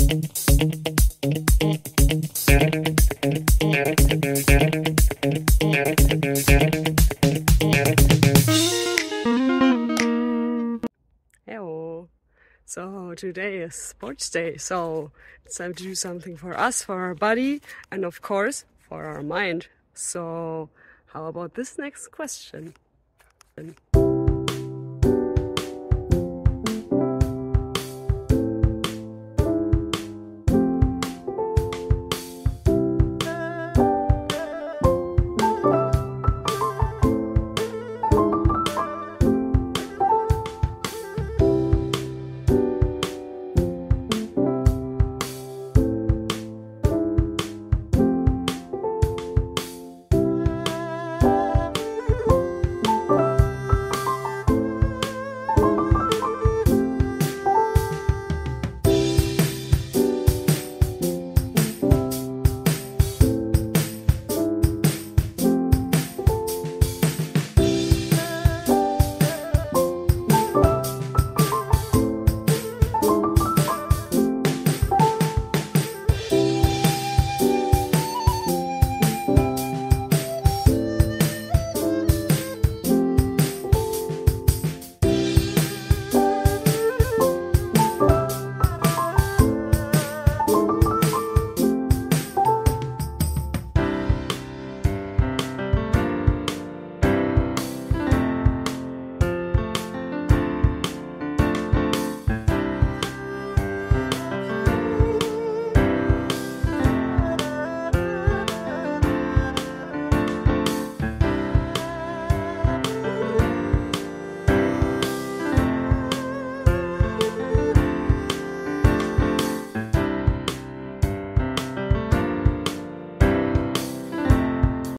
Hello. So today is sports day, so it's time to do something for us, for our body, and of course for our mind. So how about this next question?